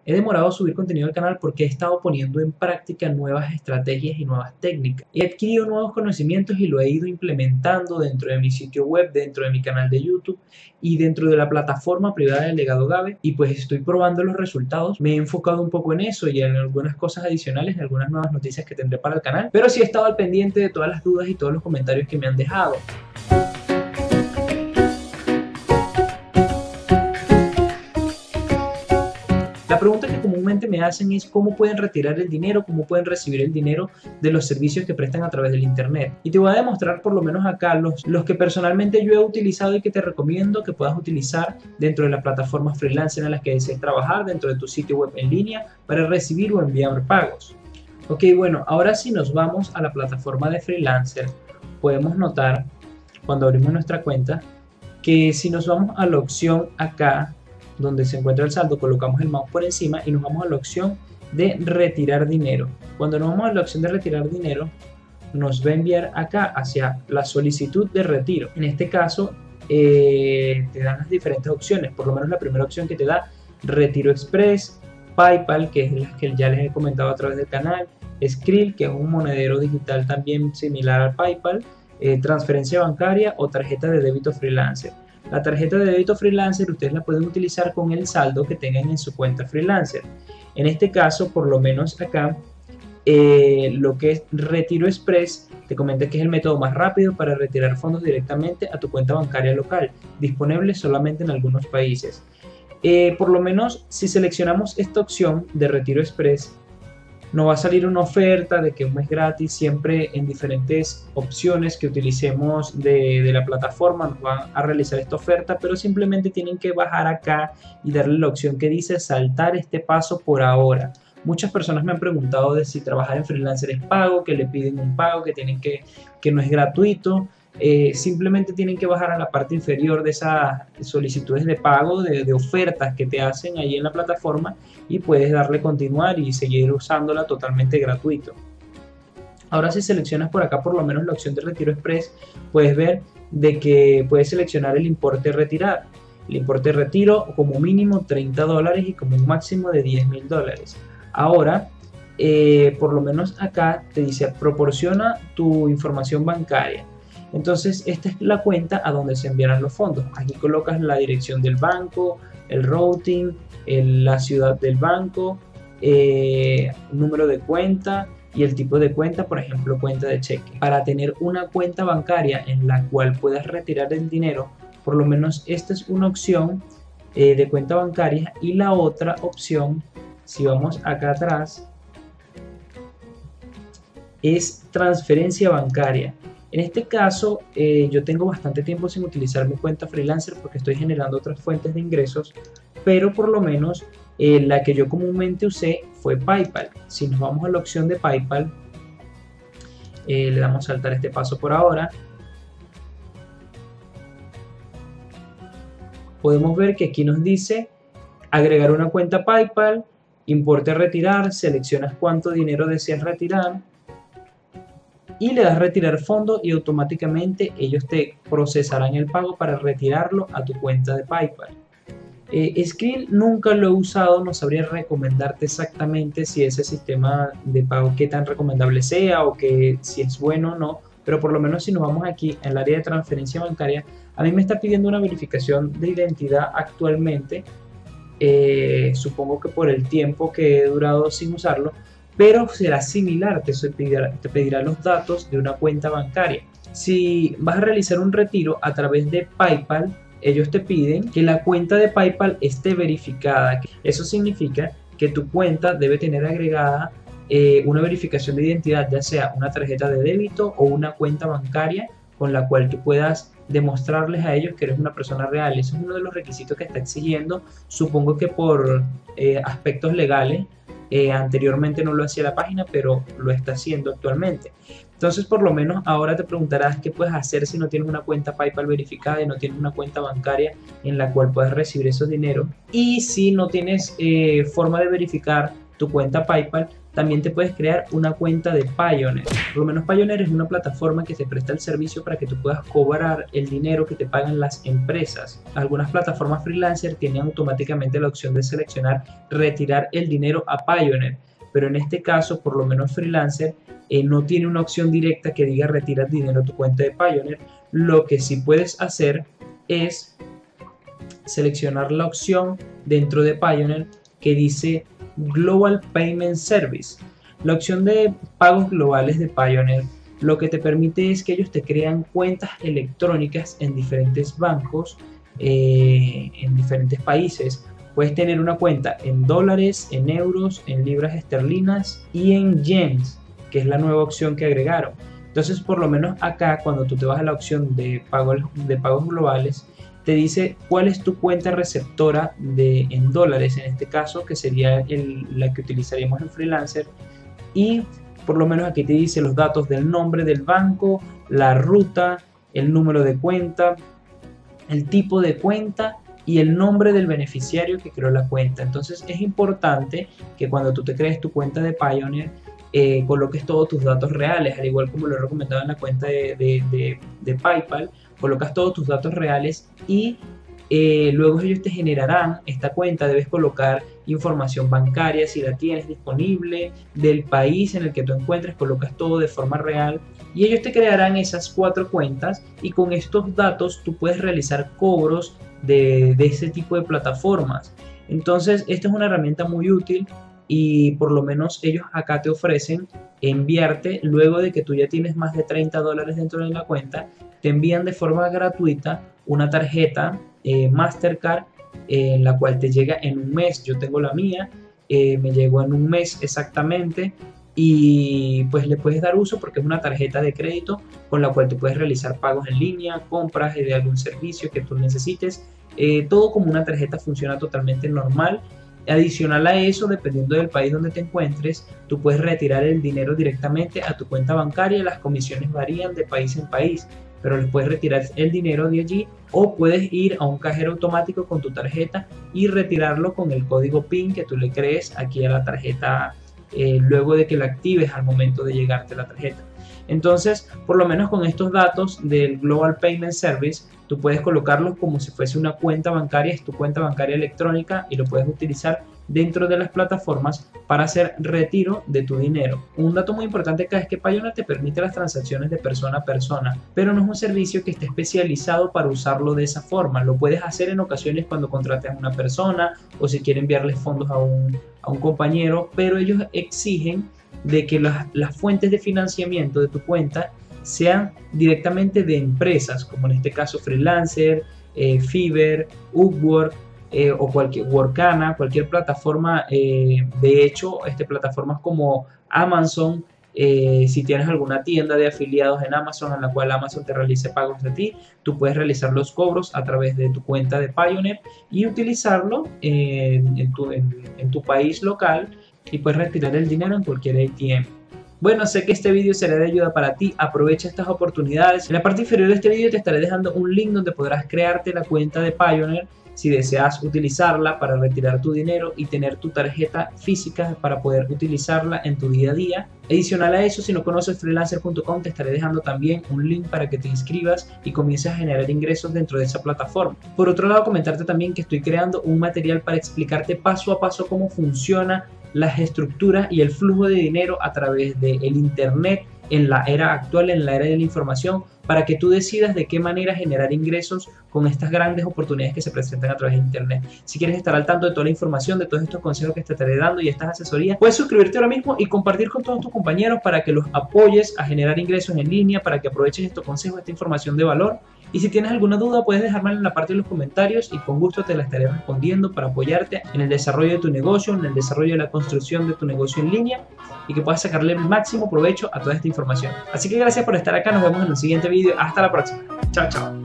He demorado a subir contenido al canal porque he estado poniendo en práctica nuevas estrategias y nuevas técnicas. He adquirido nuevos conocimientos y lo he ido implementando dentro de mi sitio web, dentro de mi canal de YouTube y dentro de la plataforma privada del Legado Gabe, y pues estoy probando los resultados. Me he enfocado un poco en eso y en algunas cosas adicionales, en algunas nuevas noticias que tendré para el canal, pero sí he estado al pendiente de todas las dudas y todos los comentarios que me han dejado. La pregunta que comúnmente me hacen es cómo pueden retirar el dinero, cómo pueden recibir el dinero de los servicios que prestan a través del internet. Y te voy a demostrar por lo menos acá los que personalmente yo he utilizado y que te recomiendo que puedas utilizar dentro de las plataformas freelancer en las que desees trabajar, dentro de tu sitio web en línea, para recibir o enviar pagos. Ok, bueno, ahora si nos vamos a la plataforma de freelancer, podemos notar cuando abrimos nuestra cuenta que si nos vamos a la opción acá donde se encuentra el saldo, colocamos el mouse por encima y nos vamos a la opción de retirar dinero. Cuando nos vamos a la opción de retirar dinero, nos va a enviar acá hacia la solicitud de retiro. En este caso te dan las diferentes opciones, por lo menos la primera opción que te da, Retiro Express, PayPal, que es la que ya les he comentado a través del canal, Skrill, que es un monedero digital también similar al PayPal, transferencia bancaria o tarjeta de débito freelancer. La tarjeta de débito freelancer ustedes la pueden utilizar con el saldo que tengan en su cuenta freelancer. En este caso, por lo menos acá, lo que es Retiro Express, te comenta que es el método más rápido para retirar fondos directamente a tu cuenta bancaria local, disponible solamente en algunos países. Por lo menos si seleccionamos esta opción de Retiro Express, nos va a salir una oferta de que un mes gratis. Siempre en diferentes opciones que utilicemos de la plataforma nos van a realizar esta oferta, pero simplemente tienen que bajar acá y darle la opción que dice saltar este paso por ahora. Muchas personas me han preguntado de si trabajar en freelancer es pago, que le piden un pago, que no es gratuito. Simplemente tienen que bajar a la parte inferior de esas solicitudes de pago, de ofertas que te hacen ahí en la plataforma, y puedes darle continuar y seguir usándola totalmente gratuito. Ahora si seleccionas por acá por lo menos la opción de Retiro Express, puedes ver de que puedes seleccionar el importe retirar. El importe de retiro como mínimo $30 y como un máximo de $10.000. Ahora por lo menos acá te dice proporciona tu información bancaria. Entonces esta es la cuenta a donde se enviarán los fondos. Aquí colocas la dirección del banco, el routing, la ciudad del banco, número de cuenta y el tipo de cuenta, por ejemplo cuenta de cheque. Para tener una cuenta bancaria en la cual puedas retirar el dinero, por lo menos esta es una opción de cuenta bancaria, y la otra opción, si vamos acá atrás, es transferencia bancaria. En este caso yo tengo bastante tiempo sin utilizar mi cuenta freelancer porque estoy generando otras fuentes de ingresos, pero por lo menos la que yo comúnmente usé fue PayPal. Si nos vamos a la opción de PayPal, le damos a saltar este paso por ahora, podemos ver que aquí nos dice agregar una cuenta PayPal, importe a retirar, seleccionas cuánto dinero deseas retirar y le das retirar fondo y automáticamente ellos te procesarán el pago para retirarlo a tu cuenta de PayPal. Skrill nunca lo he usado, no sabría recomendarte exactamente si ese sistema de pago qué tan recomendable sea o que si es bueno o no, pero por lo menos si nos vamos aquí en el área de transferencia bancaria, a mí me está pidiendo una verificación de identidad actualmente, supongo que por el tiempo que he durado sin usarlo, pero será similar, te pedirá los datos de una cuenta bancaria. Si vas a realizar un retiro a través de PayPal, ellos te piden que la cuenta de PayPal esté verificada. Eso significa que tu cuenta debe tener agregada una verificación de identidad, ya sea una tarjeta de débito o una cuenta bancaria con la cual tú puedas demostrarles a ellos que eres una persona real. Eso es uno de los requisitos que está exigiendo, supongo que por aspectos legales. Anteriormente no lo hacía la página, pero lo está haciendo actualmente. Entonces por lo menos ahora te preguntarás qué puedes hacer si no tienes una cuenta PayPal verificada y no tienes una cuenta bancaria en la cual puedas recibir esos dineros, y si no tienes forma de verificar tu cuenta PayPal, también te puedes crear una cuenta de Payoneer. Por lo menos Payoneer es una plataforma que te presta el servicio para que tú puedas cobrar el dinero que te pagan las empresas. Algunas plataformas freelancer tienen automáticamente la opción de seleccionar retirar el dinero a Payoneer, pero en este caso, por lo menos freelancer, no tiene una opción directa que diga retira el dinero a tu cuenta de Payoneer. Lo que sí puedes hacer es seleccionar la opción dentro de Payoneer que dice Global Payment Service. La opción de pagos globales de Payoneer lo que te permite es que ellos te crean cuentas electrónicas en diferentes bancos, en diferentes países. Puedes tener una cuenta en dólares, en euros, en libras esterlinas y en yens, que es la nueva opción que agregaron. Entonces, por lo menos acá, cuando tú te vas a la opción de pagos globales, te dice cuál es tu cuenta receptora en dólares, en este caso, que sería la que utilizaríamos en freelancer. Y por lo menos aquí te dice los datos del nombre del banco, la ruta, el número de cuenta, el tipo de cuenta y el nombre del beneficiario que creó la cuenta. Entonces es importante que cuando tú te crees tu cuenta de Payoneer, coloques todos tus datos reales, al igual como lo he recomendado en la cuenta de PayPal. Colocas todos tus datos reales y luego ellos te generarán esta cuenta. Debes colocar información bancaria si la tienes disponible, del país en el que tú encuentres, colocas todo de forma real y ellos te crearán esas 4 cuentas y con estos datos tú puedes realizar cobros de ese tipo de plataformas. Entonces esta es una herramienta muy útil y por lo menos ellos acá te ofrecen enviarte, luego de que tú ya tienes más de $30 dentro de la cuenta, te envían de forma gratuita una tarjeta Mastercard, la cual te llega en un mes. Yo tengo la mía, me llegó en un mes exactamente y pues le puedes dar uso porque es una tarjeta de crédito con la cual tú puedes realizar pagos en línea, compras de algún servicio que tú necesites, todo como una tarjeta, funciona totalmente normal. Adicional a eso, dependiendo del país donde te encuentres, tú puedes retirar el dinero directamente a tu cuenta bancaria. Las comisiones varían de país en país, pero les puedes retirar el dinero de allí o puedes ir a un cajero automático con tu tarjeta y retirarlo con el código PIN que tú le crees aquí a la tarjeta luego de que la actives al momento de llegarte la tarjeta. Entonces, por lo menos con estos datos del Global Payment Service, tú puedes colocarlos como si fuese una cuenta bancaria, es tu cuenta bancaria electrónica y lo puedes utilizar dentro de las plataformas para hacer retiro de tu dinero. Un dato muy importante acá es que Payoneer te permite las transacciones de persona a persona, pero no es un servicio que esté especializado para usarlo de esa forma. Lo puedes hacer en ocasiones cuando contrates a una persona o si quieres enviarle fondos a un compañero, pero ellos exigen de que las fuentes de financiamiento de tu cuenta sean directamente de empresas, como en este caso Freelancer, Fiverr, Upwork o Workana, cualquier plataforma. De hecho, plataformas como Amazon, si tienes alguna tienda de afiliados en Amazon en la cual Amazon te realice pagos de ti, tú puedes realizar los cobros a través de tu cuenta de Payoneer y utilizarlo en tu país local y puedes retirar el dinero en cualquier ATM. Bueno, sé que este vídeo será de ayuda para ti, aprovecha estas oportunidades. En la parte inferior de este vídeo te estaré dejando un link donde podrás crearte la cuenta de Payoneer si deseas utilizarla para retirar tu dinero y tener tu tarjeta física para poder utilizarla en tu día a día. Adicional a eso, si no conoces freelancer.com, te estaré dejando también un link para que te inscribas y comiences a generar ingresos dentro de esa plataforma. Por otro lado, comentarte también que estoy creando un material para explicarte paso a paso cómo funciona las estructuras y el flujo de dinero a través del internet en la era actual, en la era de la información, para que tú decidas de qué manera generar ingresos con estas grandes oportunidades que se presentan a través de internet. Si quieres estar al tanto de toda la información, de todos estos consejos que te estaré dando y estas asesorías, puedes suscribirte ahora mismo y compartir con todos tus compañeros para que los apoyes a generar ingresos en línea, para que aproveches estos consejos, esta información de valor. Y si tienes alguna duda, puedes dejármela en la parte de los comentarios y con gusto te la estaré respondiendo para apoyarte en el desarrollo de tu negocio, en el desarrollo de la construcción de tu negocio en línea y que puedas sacarle el máximo provecho a toda esta información. Así que gracias por estar acá, nos vemos en el siguiente vídeo. Hasta la próxima. Chao, chao.